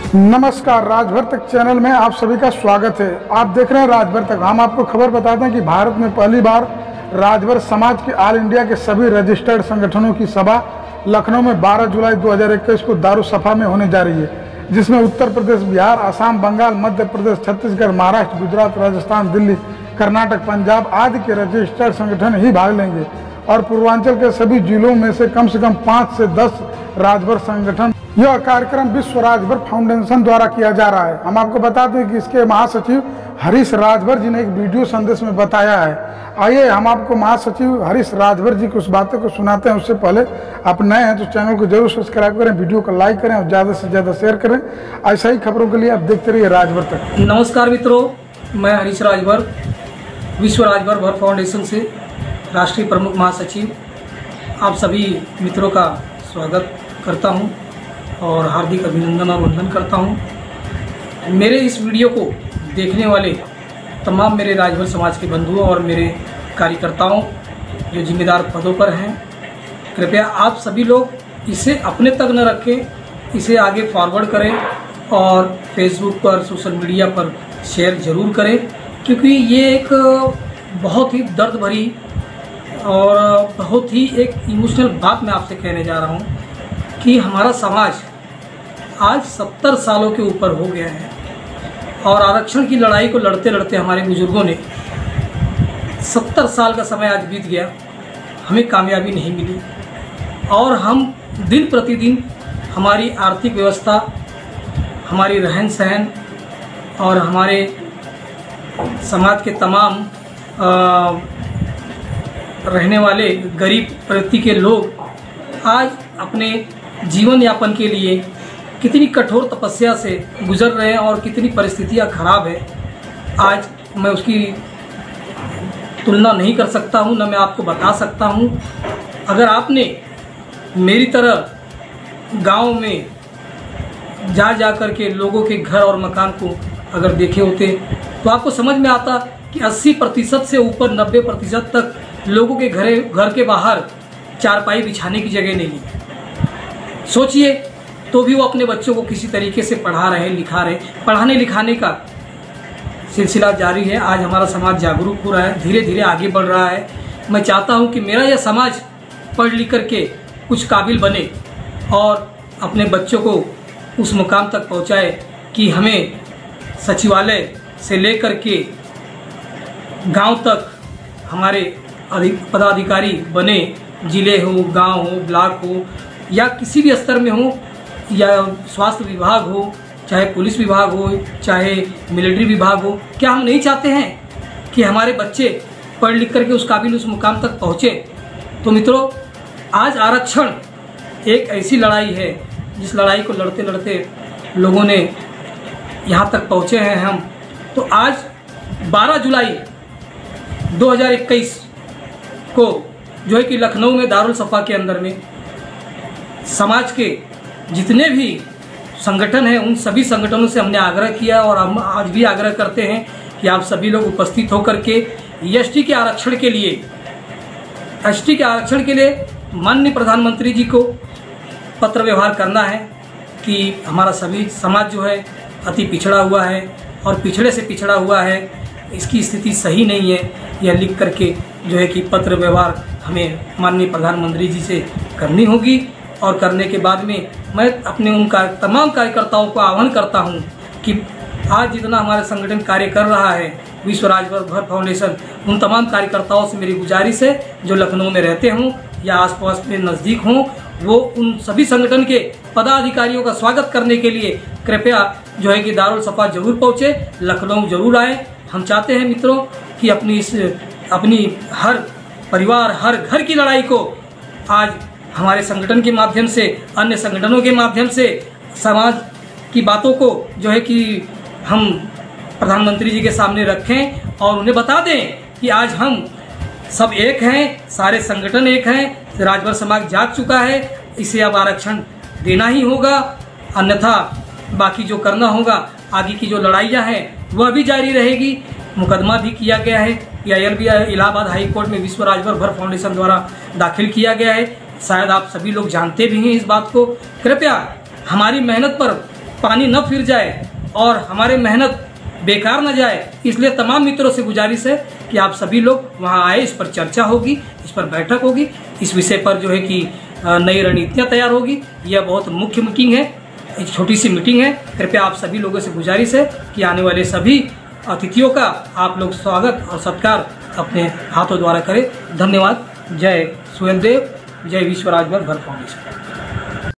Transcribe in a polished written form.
नमस्कार, राजभर तक चैनल में आप सभी का स्वागत है। आप देख रहे हैं राजभर तक। हम आपको खबर बताते हैं कि भारत में पहली बार राजभर समाज की ऑल इंडिया के सभी रजिस्टर्ड संगठनों की सभा लखनऊ में 12 जुलाई 2021 को दारुसफा में होने जा रही है, जिसमें उत्तर प्रदेश, बिहार, असम, बंगाल, मध्य प्रदेश, छत्तीसगढ़, महाराष्ट्र, गुजरात, राजस्थान, दिल्ली, कर्नाटक, पंजाब आदि के रजिस्टर्ड संगठन ही भाग लेंगे और पूर्वांचल के सभी जिलों में से कम 5 से 10 राजभर संगठन। यह कार्यक्रम विश्व राजभर फाउंडेशन द्वारा किया जा रहा है। हम आपको बता दें कि इसके महासचिव हरीश राजभर जी ने एक वीडियो संदेश में बताया है। आइए हम आपको महासचिव हरीश राजभर जी की उस बातों को सुनाते हैं। उससे पहले आप नए हैं तो चैनल को जरूर सब्सक्राइब करें, वीडियो को लाइक करें और ज़्यादा से ज़्यादा शेयर करें। ऐसा ही खबरों के लिए आप देखते रहिए राजभर तक। नमस्कार मित्रों, मैं हरीश राजभर विश्व राजभर फाउंडेशन से राष्ट्रीय प्रमुख महासचिव आप सभी मित्रों का स्वागत करता हूं और हार्दिक अभिनंदन और वंदन करता हूं। मेरे इस वीडियो को देखने वाले तमाम मेरे राजभर समाज के बंधुओं और मेरे कार्यकर्ताओं जो जिम्मेदार पदों पर हैं, कृपया आप सभी लोग इसे अपने तक न रखें, इसे आगे फॉरवर्ड करें और फेसबुक पर, सोशल मीडिया पर शेयर ज़रूर करें, क्योंकि ये एक बहुत ही दर्द भरी और बहुत ही एक इमोशनल बात मैं आपसे कहने जा रहा हूँ कि हमारा समाज आज 70 सालों के ऊपर हो गया है और आरक्षण की लड़ाई को लड़ते लड़ते हमारे बुजुर्गों ने 70 साल का समय आज बीत गया, हमें कामयाबी नहीं मिली और हम दिन प्रतिदिन हमारी आर्थिक व्यवस्था, हमारी रहन सहन और हमारे समाज के तमाम रहने वाले गरीब प्रवृत्ति के लोग आज अपने जीवन यापन के लिए कितनी कठोर तपस्या से गुजर रहे हैं और कितनी परिस्थितियां खराब है, आज मैं उसकी तुलना नहीं कर सकता हूं, न मैं आपको बता सकता हूं। अगर आपने मेरी तरह गांव में जा कर के लोगों के घर और मकान को अगर देखे होते तो आपको समझ में आता कि 80% से ऊपर 90% तक लोगों के घर के बाहर चारपाई बिछाने की जगह नहीं है। सोचिए, तो भी वो अपने बच्चों को किसी तरीके से पढ़ा रहे, लिखा रहे। पढ़ाने लिखाने का सिलसिला जारी है। आज हमारा समाज जागरूक हो रहा है, धीरे धीरे आगे बढ़ रहा है। मैं चाहता हूं कि मेरा यह समाज पढ़ लिख करके कुछ काबिल बने और अपने बच्चों को उस मुकाम तक पहुंचाए कि हमें सचिवालय से लेकर के गांव तक हमारे पदाधिकारी बने, जिले हो, गांव हो, ब्लॉक हो या किसी भी स्तर में हो, या स्वास्थ्य विभाग हो, चाहे पुलिस विभाग हो, चाहे मिलिट्री विभाग हो। क्या हम नहीं चाहते हैं कि हमारे बच्चे पढ़ लिख करके उस काबिल, उस मुकाम तक पहुँचे? तो मित्रों, आज आरक्षण एक ऐसी लड़ाई है जिस लड़ाई को लड़ते लड़ते लोगों ने यहाँ तक पहुँचे हैं हम। तो आज 12 जुलाई 2021 को जो है कि लखनऊ में दारुसफा के अंदर में समाज के जितने भी संगठन हैं, उन सभी संगठनों से हमने आग्रह किया और हम आज भी आग्रह करते हैं कि आप सभी लोग उपस्थित होकर के एसटी के आरक्षण के लिए माननीय प्रधानमंत्री जी को पत्र व्यवहार करना है कि हमारा सभी समाज जो है अति पिछड़ा हुआ है और पिछड़े से पिछड़ा हुआ है, इसकी स्थिति सही नहीं है। यह लिख करके जो है कि पत्र व्यवहार हमें माननीय प्रधानमंत्री जी से करनी होगी और करने के बाद में मैं अपने उनका तमाम कार्यकर्ताओं को आह्वान करता हूं कि आज जितना हमारा संगठन कार्य कर रहा है विश्व राजभर फाउंडेशन, उन तमाम कार्यकर्ताओं से मेरी गुजारिश है जो लखनऊ में रहते हों या आसपास में नज़दीक हों, वो उन सभी संगठन के पदाधिकारियों का स्वागत करने के लिए कृपया जो है कि दारुसफा जरूर पहुँचे, लखनऊ जरूर आए। हम चाहते हैं मित्रों कि अपनी हर परिवार, हर घर की लड़ाई को आज हमारे संगठन के माध्यम से, अन्य संगठनों के माध्यम से समाज की बातों को जो है कि हम प्रधानमंत्री जी के सामने रखें और उन्हें बता दें कि आज हम सब एक हैं, सारे संगठन एक हैं, राजभर समाज जाग चुका है, इसे अब आरक्षण देना ही होगा, अन्यथा बाकी जो करना होगा, आगे की जो लड़ाइयाँ हैं वह भी जारी रहेगी। मुकदमा भी किया गया है, PIL भी इलाहाबाद हाई कोर्ट में विश्व राजभर फाउंडेशन द्वारा दाखिल किया गया है। शायद आप सभी लोग जानते भी हैं इस बात को। कृपया हमारी मेहनत पर पानी न फिर जाए और हमारे मेहनत बेकार न जाए, इसलिए तमाम मित्रों से गुजारिश है कि आप सभी लोग वहाँ आए। इस पर चर्चा होगी, इस पर बैठक होगी, इस विषय पर जो है कि नई रणनीतियाँ तैयार होगी। यह बहुत मुख्य मीटिंग है, एक छोटी सी मीटिंग है। कृपया आप सभी लोगों से गुजारिश है कि आने वाले सभी अतिथियों का आप लोग स्वागत और सत्कार अपने हाथों द्वारा करें। धन्यवाद। जय सुहेलदेव, जय विश्व राजभर फाउंडेशन।